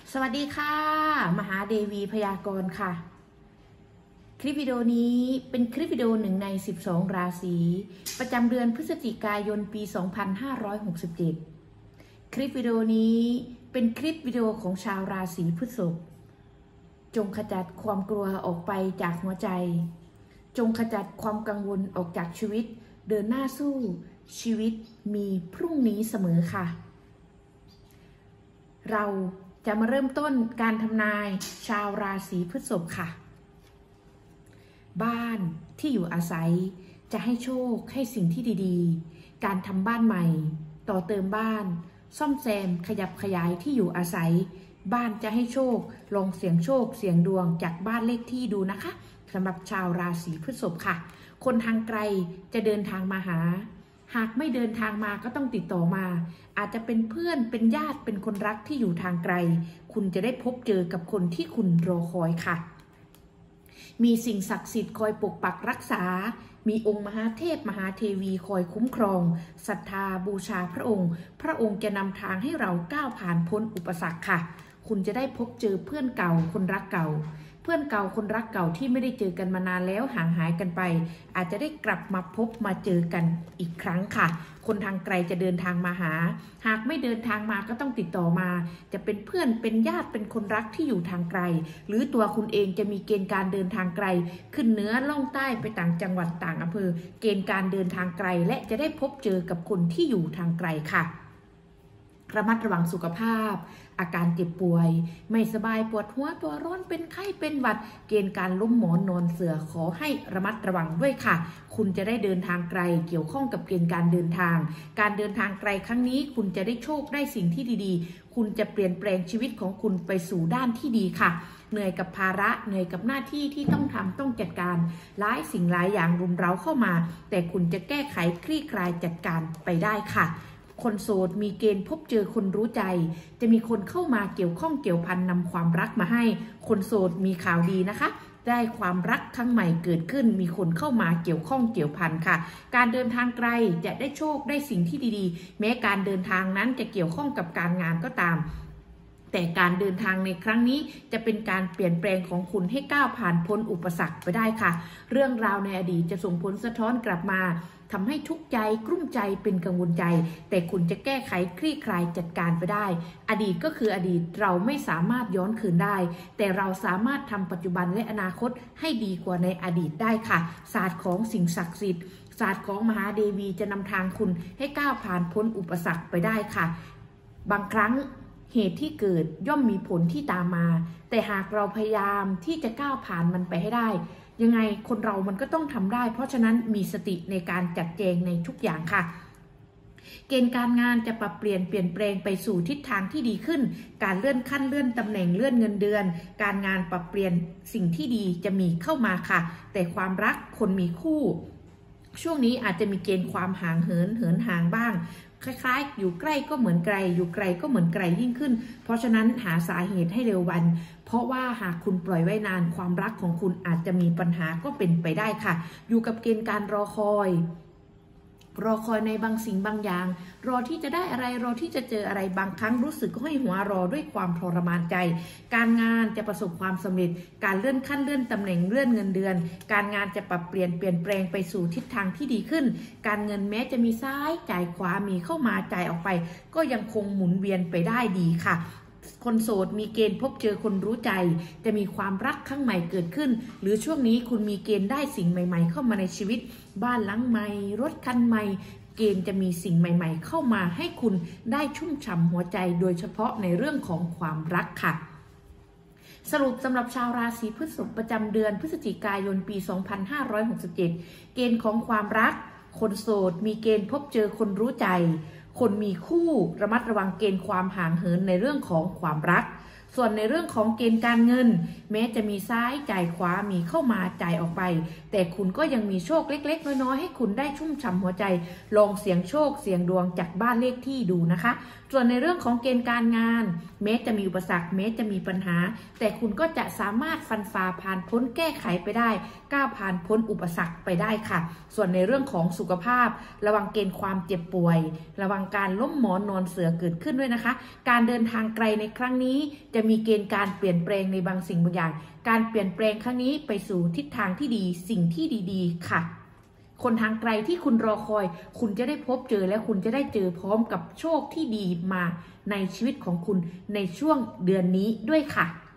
สวัสดีค่ะมหาเดวีพยากรณ์ค่ะคลิปวิดีโอนี้เป็นคลิปวิดีโอหนึ่งใน12ราศีประจำเดือนพฤศจิกายนปี2567คลิปวิดีโอนี้เป็นคลิปวิดีโอของชาวราศีพฤษภจงขจัดความกลัวออกไปจากหัวใจจงขจัดความกังวลออกจากชีวิตเดินหน้าสู้ชีวิตมีพรุ่งนี้เสมอค่ะเราจะมาเริ่มต้นการทำนายชาวราศีพฤษภค่ะบ้านที่อยู่อาศัยจะให้โชคให้สิ่งที่ดีๆการทำบ้านใหม่ต่อเติมบ้านซ่อมแซมขยับขยายที่อยู่อาศัยบ้านจะให้โชคลองเสี่ยงโชคเสี่ยงดวงจากบ้านเลขที่ดูนะคะสำหรับชาวราศีพฤษภค่ะคนทางไกลจะเดินทางมาหาหากไม่เดินทางมาก็ต้องติดต่อมาอาจจะเป็นเพื่อนเป็นญาติเป็นคนรักที่อยู่ทางไกลคุณจะได้พบเจอกับคนที่คุณรอคอยค่ะมีสิ่งศักดิ์สิทธิ์คอยปกปักรักษามีองค์มหาเทพมหาเทวีคอยคุ้มครองศรัทธาบูชาพระองค์พระองค์จะนำทางให้เราก้าวผ่านพ้นอุปสรรคค่ะคุณจะได้พบเจอเพื่อนเก่าคนรักเก่าเพื่อนเก่าคนรักเก่าที่ไม่ได้เจอกันมานานแล้วห่างหายกันไปอาจจะได้กลับมาพบมาเจอกันอีกครั้งค่ะคนทางไกลจะเดินทางมาหาหากไม่เดินทางมาก็ต้องติดต่อมาจะเป็นเพื่อนเป็นญาติเป็นคนรักที่อยู่ทางไกลหรือตัวคุณเองจะมีเกณฑ์การเดินทางไกลขึ้นเหนือล่องใต้ไปต่างจังหวัดต่างอำเภอเกณฑ์การเดินทางไกลและจะได้พบเจอกับคนที่อยู่ทางไกลค่ะระมัดระวังสุขภาพอาการเจ็บป่วยไม่สบายปวดหัวตัวร้อนเป็นไข้เป็นหวัดเกณฑ์การล้มหมอนนอนเสื่อขอให้ระมัดระวังด้วยค่ะคุณจะได้เดินทางไกลเกี่ยวข้องกับเกณฑ์การเดินทางการเดินทางไกลครั้งนี้คุณจะได้โชคได้สิ่งที่ดีๆคุณจะเปลี่ยนแปลงชีวิตของคุณไปสู่ด้านที่ดีค่ะเหนื่อยกับภาระเหนื่อยกับหน้าที่ที่ต้องทำต้องจัดการหลายสิ่งหลายอย่างรุมเร้าเข้ามาแต่คุณจะแก้ไขคลี่คลายจัดการไปได้ค่ะคนโสดมีเกณฑ์พบเจอคนรู้ใจจะมีคนเข้ามาเกี่ยวข้องเกี่ยวพันนำความรักมาให้คนโสดมีข่าวดีนะคะได้ความรักครั้งใหม่เกิดขึ้นมีคนเข้ามาเกี่ยวข้องเกี่ยวพันค่ะการเดินทางไกลจะได้โชคได้สิ่งที่ดีๆแม้การเดินทางนั้นจะเกี่ยวข้องกับการงานก็ตามแต่การเดินทางในครั้งนี้จะเป็นการเปลี่ยนแปลงของคุณให้ก้าวผ่านพ้นอุปสรรคไปได้ค่ะเรื่องราวในอดีตจะส่งผลสะท้อนกลับมาทำให้ทุกข์ใจกลุ้มใจเป็นกังวลใจแต่คุณจะแก้ไขคลี่คลายจัดการไปได้อดีตก็คืออดีตเราไม่สามารถย้อนคืนได้แต่เราสามารถทำปัจจุบันและอนาคตให้ดีกว่าในอดีตได้ค่ะศาสตร์ของสิ่งศักดิ์สิทธิ์ศาสตร์ของมหาเดวีจะนำทางคุณให้ก้าวผ่านพ้นอุปสรรคไปได้ค่ะบางครั้งเหตุที่เกิดย่อมมีผลที่ตามมาแต่หากเราพยายามที่จะก้าวผ่านมันไปให้ได้ยังไงคนเรามันก็ต้องทำได้เพราะฉะนั้นมีสติในการจัดแจงในทุกอย่างค่ะเกณฑ์การงานจะปรับเปลี่ยนแปลงไปสู่ทิศทางที่ดีขึ้นการเลื่อนขั้นเลื่อนตำแหน่งเลื่อนเงินเดือนการงานปรับเปลี่ยนสิ่งที่ดีจะมีเข้ามาค่ะแต่ความรักคนมีคู่ช่วงนี้อาจจะมีเกณฑ์ความห่างเหินห่างบ้างคล้ายๆอยู่ใกล้ก็เหมือนไกลอยู่ไกลก็เหมือนไกลยิ่งขึ้นเพราะฉะนั้นหาสาเหตุให้เร็ววันเพราะว่าหากคุณปล่อยไว้นานความรักของคุณอาจจะมีปัญหาก็เป็นไปได้ค่ะอยู่กับเกณฑ์การรอคอยในบางสิ่งบางอย่างรอที่จะได้อะไรรอที่จะเจออะไรบางครั้งรู้สึกห้อยหัวรอด้วยความทรมานใจการงานจะประสบความสำเร็จการเลื่อนขั้นเลื่อนตำแหน่งเลื่อนเงินเดือนการงานจะปรับเปลี่ยนแปลงไปสู่ทิศทางที่ดีขึ้นการเงินแม้จะมีซ้ายจ่ายขวามีเข้ามาจ่ายออกไปก็ยังคงหมุนเวียนไปได้ดีค่ะคนโสดมีเกณฑ์พบเจอคนรู้ใจจะมีความรักครั้งใหม่เกิดขึ้นหรือช่วงนี้คุณมีเกณฑ์ได้สิ่งใหม่ๆเข้ามาในชีวิตบ้านหลังใหม่รถคันใหม่เกณฑ์จะมีสิ่งใหม่ๆเข้ามาให้คุณได้ชุ่มฉ่ำหัวใจโดยเฉพาะในเรื่องของความรักค่ะสรุปสำหรับชาวราศีพฤษภประจำเดือนพฤศจิกายนปี2567เกณฑ์ของความรักคนโสดมีเกณฑ์พบเจอคนรู้ใจคนมีคู่ระมัดระวังเกณฑ์ความห่างเหินในเรื่องของความรักส่วนในเรื่องของเกณฑ์การเงินแม้จะมีซ้ายจ่ายขวามีเข้ามาจ่ายออกไปแต่คุณก็ยังมีโชคเล็กๆน้อยๆให้คุณได้ชุ่มฉ่ำหัวใจลองเสี่ยงโชคเสี่ยงดวงจากบ้านเลขที่ดูนะคะส่วนในเรื่องของเกณฑ์การงานแม้จะมีอุปสรรคแม้จะมีปัญหาแต่คุณก็จะสามารถฟันฝ่าผ่านพ้นแก้ไขไปได้ก้าวผ่านพ้นอุปสรรคไปได้ค่ะส่วนในเรื่องของสุขภาพระวังเกณฑ์ความเจ็บป่วยระวังการล้มหมอนนอนเสือเกิดขึ้นด้วยนะคะการเดินทางไกลในครั้งนี้จะจะมีเกณฑ์การเปลี่ยนแปลงในบางสิ่งบางอย่างการเปลี่ยนแปลงครั้งนี้ไปสู่ทิศทางที่ดีสิ่งที่ดีๆค่ะคนทางไกลที่คุณรอคอยคุณจะได้พบเจอและคุณจะได้เจอพร้อมกับโชคที่ดีมาในชีวิตของคุณในช่วงเดือนนี้ด้วยค่ะ